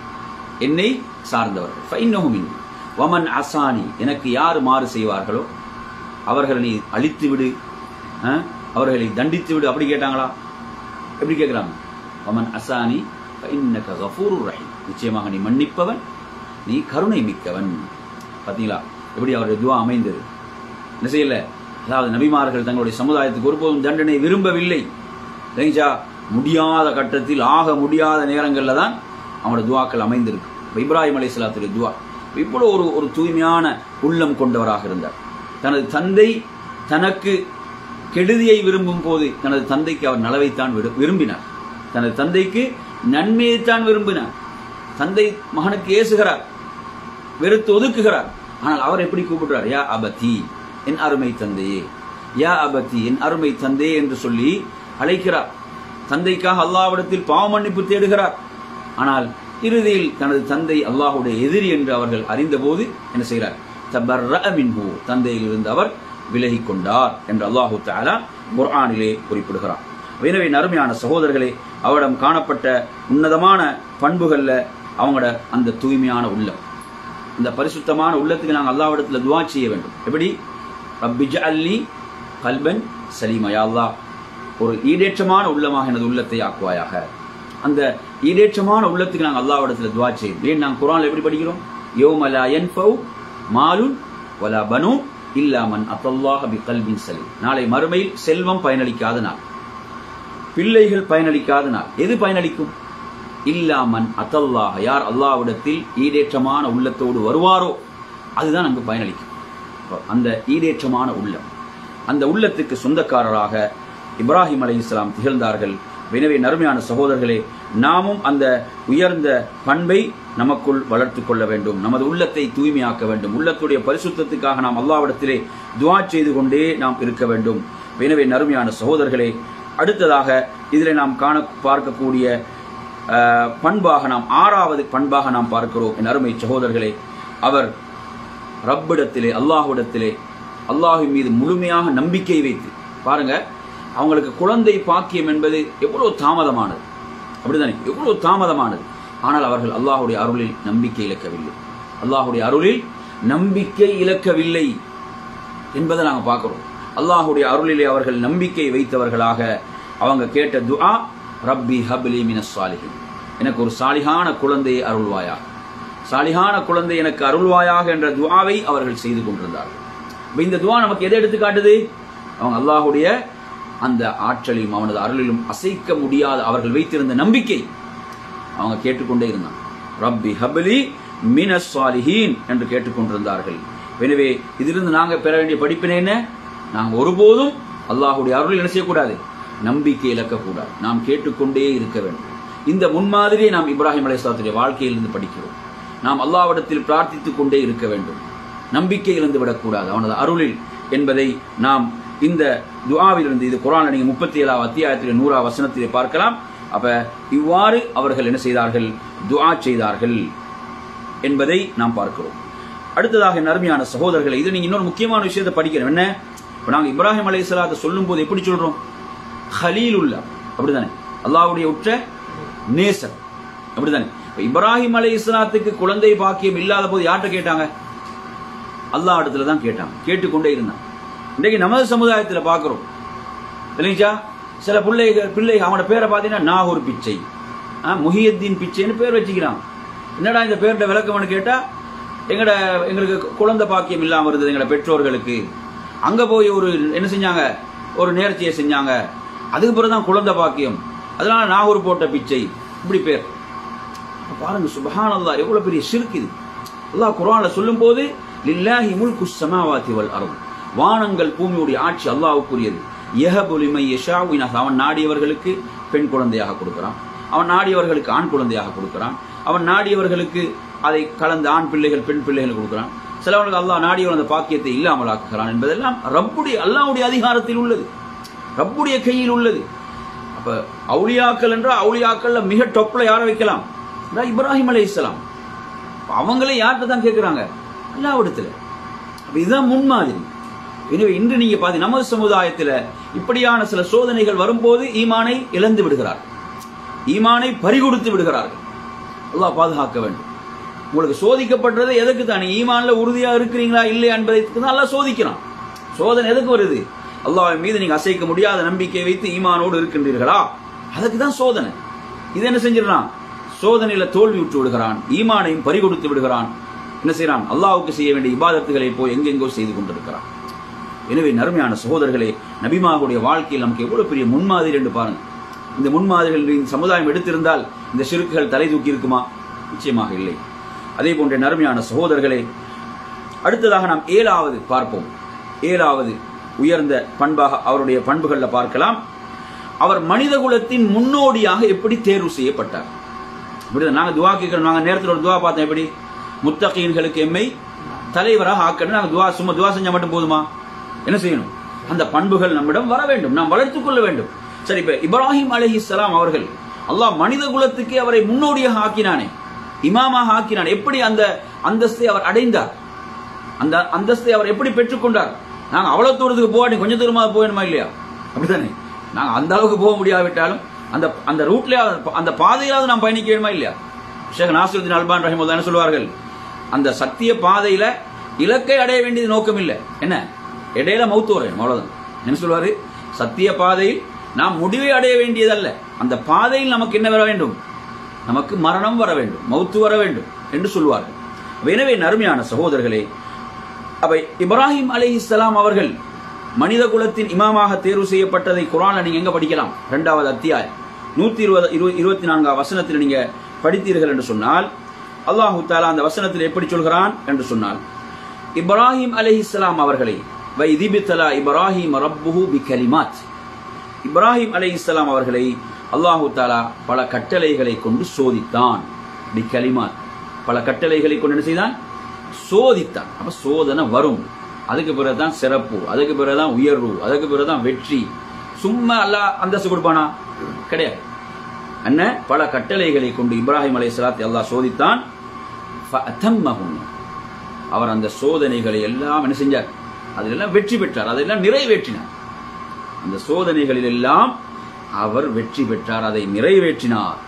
என்னை சார்ந்தவர்கள். ஃபஇன்னஹு மின்னி வமன் அஸானி, எனக்கு யார் மாறு செய்வார்களோ அவர்களை நீ அழித்து விடு, அவர்களை தண்டித்து விடு. அப்படி கேட்டாங்களா? எப்படி கேட்கிறாங்க? வமன் அஸானி ஃபஇன்னக கஃபூருர் ரஹீம், நிச்சயமாக நீ மன்னிப்பவன், நீ கருணை மிக்கவன். பார்த்தீங்களா எப்படி அவருடைய துஆ அமைந்தது? என்ன செய்யல? அதாவது நபிமார்கள் தங்களுடைய சமுதாயத்துக்கு ஒருபோதும் தண்டனை விரும்பவில்லை. தெரிஞ்சா முடியாத கட்டத்தில், ஆக முடியாத நேரங்களில் தான் அவங்களோட துவாக்கள் அமைந்திருக்கு. இப்ராஹிம் அலைஹிஸ்ஸலாத்துடைய துஆ இவ்வளவு ஒரு தூய்மையான உள்ளம் கொண்டவராக இருந்தார். தனது தந்தை தனக்கு கெடுதியை விரும்பும் போது தனது தந்தைக்கு அவர் நலவைத்தான் விரும்பினார். தனது தந்தைக்கு நன்மையைத்தான் விரும்பினார். தந்தை மகனுக்கு ஏசுகிறார், வெறுத்து ஒதுக்குகிறார். ஆனால் அவர் எப்படி கூப்பிடுறார்? யா அபதி, என் அருமை தந்தையே, யா அபதி, என் அருமை தந்தையே என்று சொல்லி அழைக்கிறார். தந்தைக்காக அல்லாஹ்விடத்தில் பாவ மன்னிப்பு தேடுகிறார். ஆனால் இறுதியில் தனது தந்தை அல்லாஹ்வுடைய எதிரி என்று அவர்கள் அறிந்தபோது என்ன செய்கிறார்? தபர்ரஅ மின்ஹு, தந்தையிலிருந்து அவர் விலகிக் கொண்டார் என்று அல்லாஹு தஆலா குர்ஆனிலே குறிப்பிடுகிறார். எனவே நறுமையான சகோதரர்களே, அவரிடம் காணப்பட்ட உன்னதமான பண்புகள்ல அவங்களோட அந்த தூய்மையான உள்ளம், இந்த பரிசுத்தமான உள்ளத்துக்கு நாங்கள் அல்லாஹ்விடத்தில் துஆ செய்ய வேண்டும். எப்படி? ரப்பி ஜஅல்னி கல்பன் சலீமா, யா அல்லாஹ் ஒரு ஈடேற்றமான உள்ளமாக எனது உள்ளத்தை ஆக்குவாயாக. அந்த ஈடேற்றமான உள்ளத்துக்கு நாங்கள் அல்லாஹ்விடத்தில் துஆ செய்யும். ஏன் நாங்கள் குர்ஆன்ல எப்படி படிக்கிறோம்? யௌம லா யன்ஃபஉ மாலுன் வலா பனூன் இல்லா மன் அத்தல்லாஹ பிகல்பின் சலீம். நாளை மறுமையில் செல்வம் பயனளிக்காத நாள், பிள்ளைகள் பயனளிக்காத நாள். எது பயனளிக்கும்? இல்லாமன் அத்தல்லாஹ, யார் அல்லாஹ்விடத்தில் ஈடேற்றமான உள்ளத்தோடு வருவாரோ அதுதான் அங்கு பயனளிக்கும். அந்த ஈடேற்றமான உள்ளம், அந்த உள்ளத்துக்கு சொந்தக்காரராக இப்ராஹிம் அலைஹிஸ்ஸலாம் திகழ்ந்தார்கள். எனவே நறுமையான சகோதரர்களே, நாமும் அந்த உயர்ந்த பண்பை நமக்குள் வளர்த்துக் கொள்ள வேண்டும். நமது உள்ளத்தை தூய்மையாக்க வேண்டும். உள்ளத்துடைய பரிசுத்தத்துக்காக நாம் அல்லாஹ்விடத்திலே துஆ செய்து கொண்டே நாம் இருக்க வேண்டும். எனவே நறுமையான சகோதரர்களே, அடுத்ததாக இதில் நாம் பார்க்கக்கூடிய பண்பாக நாம் 6வது பண்பாக நாம் பார்க்கிறோம். என் அருமை சகோதரர்களே, அவர் ரப்பிடத்திலே, அல்லாஹ்விடத்திலே, அல்லாஹ்வின் மீது முழுமையாக நம்பிக்கை வைத்து பாருங்க. அவங்களுக்கு குழந்தை பாக்கியம் என்பது எவ்வளவு தாமதமானது, அப்படிதானே? எவ்வளவு தாமதமானது. ஆனால் அவர்கள் அல்லாஹ்வுடைய அருளில் நம்பிக்கை இழக்கவில்லை. அல்லாஹ்வுடைய அருளில் நம்பிக்கை இழக்கவில்லை என்பதை நாங்கள் பார்க்கிறோம். அல்லாஹ்வுடைய அருளிலே அவர்கள் நம்பிக்கை வைத்தவர்களாக அவங்க கேட்ட துஆ, ரப்பி ஹப்லி மினஸ் சாலிஹின், எனக்கு ஒரு சாலிஹான குழந்தையை அருள்வாயாக, சாலிஹான குழந்தை எனக்கு அருள்வாயாக என்ற துஆவை அவர்கள் செய்து கொண்டிருந்தார்கள். இந்த துஆ நமக்கு எதை எடுத்து காட்டுது? அவங்க அல்லாஹ்வுடைய அந்த ஆற்றலையும் அவனது அருளிலும் அசைக்க முடியாத அவர்கள் வைத்திருந்த நம்பிக்கை அவங்க கேட்டுக்கொண்டே இருந்தாங்க. ரப்பி ஹப்லி மினஸ் சாலிஹீன் என்று கேட்டுக்கொண்டிருந்தார்கள். எனவே இதிலிருந்து நாங்கள் பெற வேண்டிய படிப்பினை என்ன? நாங்கள் ஒருபோதும் அல்லாஹ்வுடைய அருளில் என்ன செய்யக்கூடாது? நம்பிக்கை இழக்கக்கூடாது. நாம் கேட்டுக்கொண்டே இருக்க வேண்டும். இந்த முன்மாதிரியை நாம் இப்ராஹிம் அலைஹிஸ்ஸலாத்துடைய வாழ்க்கையிலிருந்து படிக்கிறோம். நாம் அல்லாஹ்விடத்தில் பிரார்த்தித்துக் கொண்டே இருக்க வேண்டும். நம்பிக்கை இழந்து விடக்கூடாது அவனது அருளில் என்பதை நாம் இந்த துஆவிலிருந்து, இது குர்ஆனில் நீங்க 37வது அத்தியாயத்திலே 100வது வசனத்திலே பார்க்கலாம். அப்ப இவ்வாறு அவர்கள் என்ன செய்தார்கள்? துஆ செய்தார்கள் என்பதை நாம் பார்க்கிறோம். அடுத்ததாக நறுமையான சகோதரர்களை, இது நீங்க இன்னொரு முக்கியமான விஷயத்தை படிக்கணும். என்ன? இப்ப நாங்க இப்ராஹிம் அலைஹிஸ்ஸலாத்தை சொல்லும் போது எப்படி சொல்றோம்? கலீலுல்லாஹ், அப்படிதானே? அல்லாஹ்வுடைய உற்ற நேசர், அப்படிதானே? இப்ராஹிம் அலைஹிஸ்ஸலாத்துக்கு குழந்தை பாக்கியம் இல்லாத போது யார்கிட்ட கேட்டாங்க? அல்லாஹ் இடத்துல தான் கேட்டாங்க, கேட்டுக்கொண்டே இருந்தாங்க. இன்றைக்கு நமது சமுதாயத்தில் பார்க்கிறோம் இல்லைங்களா? சில பிள்ளைகள் அவனோட பேரை பார்த்தீங்கன்னா நாகூர் பிச்சை, முஹியத்தீன் பிச்சைன்னு பேர் வச்சுக்கிறான். என்னடா இந்த பேருட விளக்கம்னு கேட்டா, எங்களுக்கு குழந்தை பாக்கியம் இல்லாம இருந்தது எங்களோட பெற்றோர்களுக்கு. அங்க போய் ஒரு என்ன செஞ்சாங்க? ஒரு நேர்ச்சியை செஞ்சாங்க. அதுக்கு பிறகுதான் குழந்தை பாக்கியம், அதனால நாகூர் போட்ட பிச்சை, இப்படி பேர். பாருங்க, சுப்ஹானல்லாஹ், எவ்வளவு பெரிய ஷிர்க் இது. அல்லாஹ் குர்ஆன்ல சொல்லும் போது லில்லாஹி முல்குஸ் ஸமாவாதி வல் அர்த், வானங்கள் பூமியுடைய ஆட்சி அல்லாஹ்வுக்குரியது. யஹபு லிமன் யஷாஉ, அவன் நாடியவர்களுக்கு பெண் குழந்தையாக கொடுக்கிறான், அவன் நாடியவர்களுக்கு ஆண் குழந்தையாக கொடுக்கிறான், அவன் நாடியவர்களுக்கு அதை கலந்து ஆண் பிள்ளைகள் பெண் பிள்ளைகள் கொடுக்கிறான். சிலவனுக்கு அல்லாஹ் நாடியவன் அந்த பாக்கியத்தை இல்லாமல் ஆக்குகிறான் என்பதெல்லாம் ரப்புடைய அல்லாஹ்வுடைய அதிகாரத்தில் உள்ளது, ரப்புடைய கையில் உள்ளது. அப்ப அப்ப அவுலியாக்கள் என்றால் அவுலியாக்கள்ல மிக டொப்ல யாரை வைக்கலாம்? இப்ராஹிம் அலைஹிஸ்ஸலாம். அவங்களே யார்கிட்ட தான் கேட்கிறாங்க? அல்லாஹ்விடத்துல. இதுதான் முன்மாதிரி. எனவே இன்று நீங்க பாத்தீங்க நமது சமுதாயத்தில் இப்படியான சில சோதனைகள் வரும்போது ஈமானை இழந்து விடுகிறார், ஈமானை பறிகொடுத்து விடுகிறார்கள். அல்லாஹ் பாதுகாக்க வேண்டும். உங்களுக்கு சோதிக்கப்பட்டது எதுக்கு தான்? ஈமான்ல உறுதியா இருக்கிறீங்களா இல்லையா என்பதற்கு தான் அல்லாஹ் சோதிக்கிறான். சோதனை எதுக்கு வருது? அல்லாஹ்வின் மீது நீங்க அசைக்க முடியாத நம்பிக்கை வைத்து ஈமானோடு இருக்கின்றீர்களா, அதுக்கு தான் சோதனை. இது என்ன செஞ்சிடறான்? சோதனையில தோல்வி விட்டு விடுகிறான், ஈமானையும் பறிகொடுத்து விடுகிறான். என்ன செய்யறான்? அல்லாஹ்வுக்கு செய்ய வேண்டிய இபாதத்துகளை போய் எங்கெங்கோ செய்து கொண்டிருக்கிறான். எனவே நறுமையான சகோதரர்களே, நபிமாவுடைய வாழ்க்கையில் நமக்கு எவ்வளவு பெரிய முன்மாதிரி என்று பாருங்க. இந்த முன்மாதிரிகள் இந்த சமுதாயம் எடுத்திருந்தால் இந்த ஷிர்க்குகள் தலை தூக்கி இருக்குமா? நிச்சயமாக இல்லை. அதே போன்ற நறுமையான சகோதரர்களே, அடுத்ததாக நாம் 7வது பார்ப்போம். 7வது உயர்ந்த பண்பாக அவருடைய பண்புகள்ல பார்க்கலாம். அவர் மனித குலத்தின் முன்னோடியாக எப்படி தேர்வு செய்யப்பட்டார்? நாங்க துவா கேட்கிறோம். நாங்க நேரத்தில் ஒரு துவா பார்த்தோம். எப்படி? முத்தகீன்களுக்கு எம்மை தலைவராக ஆக்கணும். நாங்க துவா சும்மா துவா செஞ்சா மட்டும் போதுமா? என்ன செய்யணும்? அந்த பண்புகள் நம்மிடம் வர வேண்டும், நாம் வளர்த்துக் கொள்ள வேண்டும். சரி, இப்ப இப்ராஹிம் அலைஹிஸ்ஸலாம் அவர்கள் அல்லாஹ் மனித குலத்துக்கு அவரை முன்னோடியாக ஆக்கினானே, இமாமாக ஆக்கினான். எப்படி அந்த அந்தஸ்தை அவர் அடைந்தார்? அந்த அந்தஸ்தை அவர் எப்படி பெற்றுக்கொண்டார்? நாங்க அவ்வளவு தூரத்துக்கு போகாட்டி கொஞ்சம் தூரமா போயணுமா இல்லையா? அப்படித்தானே? நாங்க அந்த அளவுக்கு போக முடியாவிட்டாலும் அந்த ரூட்ல அந்த பாதையிலாவது நாம் பயணிக்க வேணுமா இல்லையா? ஷேக் நாசிருதீன் அல்பானி ரஹிமஹுல்லாஹ் என்ன சொல்வார்கள்? அந்த சத்திய பாதையில இலக்கை அடைய வேண்டியது நோக்கம் இல்லை, என்ன இடையில மௌத்து வரையும், அவ்வளவுதான். என்ன சொல்வாரு? சத்திய பாதையில் நாம் முடிவை அடைய வேண்டியதல்ல, அந்த பாதையில் நமக்கு என்ன வர வேண்டும்? நமக்கு மரணம் வர வேண்டும், மௌத்து வர வேண்டும் என்று சொல்வார்கள். எனவே நறுமையான சகோதரர்களே, அப்ப இப்ராஹிம் அலைஹிஸ்ஸலாம் அவர்கள் மனித குலத்தின் இமாமாக தேர்வு செய்யப்பட்டதை குர்ஆன்ல நீங்க எங்க படிக்கலாம்? 2வது அத்தியாயம் 124 வசனத்தில் நீங்க படித்தீர்கள் என்று சொன்னால், அல்லாஹு தஆலா அந்த வசனத்தில் எப்படி சொல்கிறான் என்று சொன்னால், இப்ராஹிம் அலைஹிஸ்ஸலாம் அவர்களை வைதிபித்தலா இப்ராஹிம் ரப்புஹு பிகலிமாத், இப்ராஹிம் அலைஹிஸ்ஸலாம் அவர்களை அல்லாஹு தஆலா பல கட்டளைகளை கொண்டு சோதித்தான். பிகலிமாத், பல கட்டளைகளை கொண்டு என்ன செய்தான்? சோதித்தான். அப்ப சோதனை வரும், அதுக்கு பிறகுதான் சிறப்பு, அதுக்கு பிறகுதான் உயர்வு, அதுக்கு பிறகுதான் வெற்றி. சும்மா அல்லாஹ் அந்தஸ்து கொடுப்பானா? கிடையாது. என்ன? பல கட்டளைகளை கொண்டு இப்ராஹிம் அலைஹிஸ்ஸலாத்தை அல்லாஹ் சோதித்தான். அவர் அந்த சோதனைகளை எல்லாம் என்ன செஞ்சார்? அதிலெல்லாம் வெற்றி பெற்றார், அதெல்லாம் நிறைவேற்றினார். அந்த சோதனைகளில் எல்லாம் அவர் வெற்றி பெற்றார், அதை நிறைவேற்றினார்.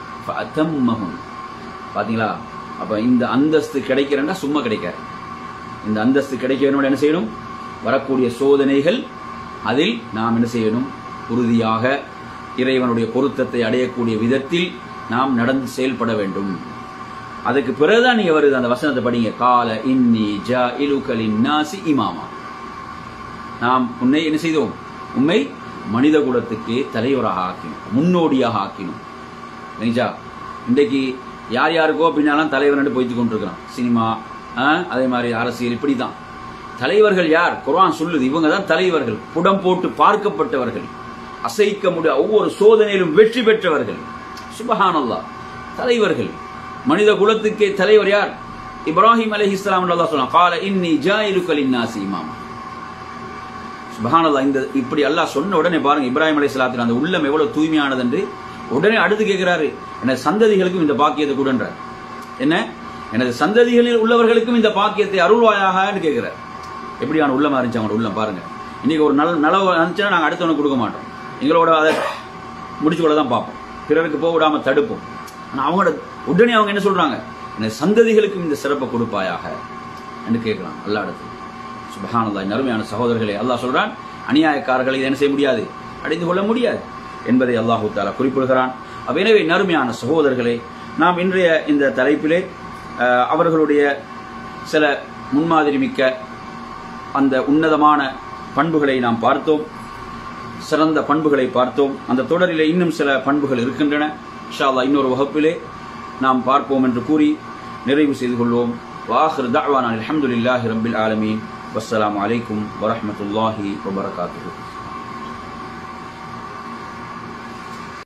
பாத்தீங்களா? அப்ப இந்த அந்தஸ்து கிடைக்கிறன்னா சும்மா கிடைக்காது. இந்த அந்தஸ்து கிடைக்க வேண்டும் என்ன செய்யணும்? வரக்கூடிய சோதனைகள் அதில் நாம் என்ன செய்யணும்? உறுதியாக இறைவனுடைய பொருத்தத்தை அடையக்கூடிய விதத்தில் நாம் நடந்து செயல்பட வேண்டும். அதுக்கு பிறகுதான் நீங்க வருது அந்த வசனத்தை படிங்க. கால இன்னி ஜாஇலுக லின்னாசி இமாமா, நாம் உன்னை என்ன செய்தோம்? உண்மை மனித குலத்துக்கு தலைவராக ஆக்கினோம், முன்னோடியாக ஆக்கினோம். இன்றைக்கு யார் யாருக்கோ பின்னாலும் தலைவர் போய்த்து கொண்டிருக்கிறான். சினிமா, அதே மாதிரி அரசியல், இப்படிதான் தலைவர்கள். யார்? குர்ஆன் சொல்லுது, இவங்க தான் தலைவர்கள், புடம் போட்டு பார்க்கப்பட்டவர்கள், அசைக்க முடியாத ஒவ்வொரு சோதனையிலும் வெற்றி பெற்றவர்கள். சுப்ஹானல்லாஹ், தலைவர்கள். மனித குலத்துக்கே தலைவர் யார்? இப்ராஹிம் அலைஹிஸ்ஸலாம். அல்லாஹ் சொன்னான், கால இன்னி ஜாயிலுக லின்னாசி இமாமா. சுப்ஹானல்லாஹ், இந்த இப்படி அல்லாஹ் சொன்ன உடனே பாருங்க இப்ராஹிம் அலைஹிஸ்ஸலாத்தின் அந்த உள்ளம் எவ்வளவு தூய்மையானது என்று உடனே அடுத்து கேட்கிறாரு, எனது சந்ததிகளுக்கும் இந்த பாக்கியத்தை கூடன்றார். என்ன? எனது சந்ததிகளில் உள்ளவர்களுக்கும் இந்த பாக்கியத்தை அருள்வாயாக கேட்கிறார். எப்படியான உள்ளமா இருந்துச்சு அவங்களோட உள்ளம் பாருங்க. இன்னைக்கு ஒரு நலவு இருந்துச்சுன்னா நாங்கள் அடுத்தவனுக்கு கொடுக்க மாட்டோம், எங்களோட அதை முடிச்சு கொள்ள தான் பார்ப்போம், பிறருக்கு போக விடாம தடுப்போம். ஆனால் அவங்களோட உடனே அவங்க என்ன சொல்றாங்க? எனது சந்ததிகளுக்கும் இந்த சிறப்பை கொடுப்பாயாக என்று கேட்கலாம் அல்லா இடத்துல. சுப்ஹானல்லாஹ், அருமையான சகோதரர்களே, அல்லாஹ் சொல்றான், அநியாயக்காரர்களை இதை என்ன செய்ய முடியாது? அடைந்து கொள்ள முடியாது என்பதை அல்லாஹு தஆலா குறிப்பிடுகிறான். எனவே நறுமையான சகோதரர்களே, நாம் இன்றைய இந்த தலைப்பிலே அவர்களுடைய சில முன்மாதிரி மிக்க அந்த உன்னதமான பண்புகளை நாம் பார்த்தோம், சிறந்த பண்புகளை பார்த்தோம். அந்த தொடரிலே இன்னும் சில பண்புகள் இருக்கின்றன. இன்ஷா அல்லாஹ் இன்னொரு வகுப்பிலே நாம் பார்ப்போம் என்று கூறி நிறைவு செய்து கொள்வோம். வாஹிர் தஅவானா அல்ஹம்துலில்லாஹி ரப்பில் ஆலமீன். வஸ்ஸலாமு அலைக்கும் வரஹ்மத்துல்லாஹி வபரகாத்துஹு.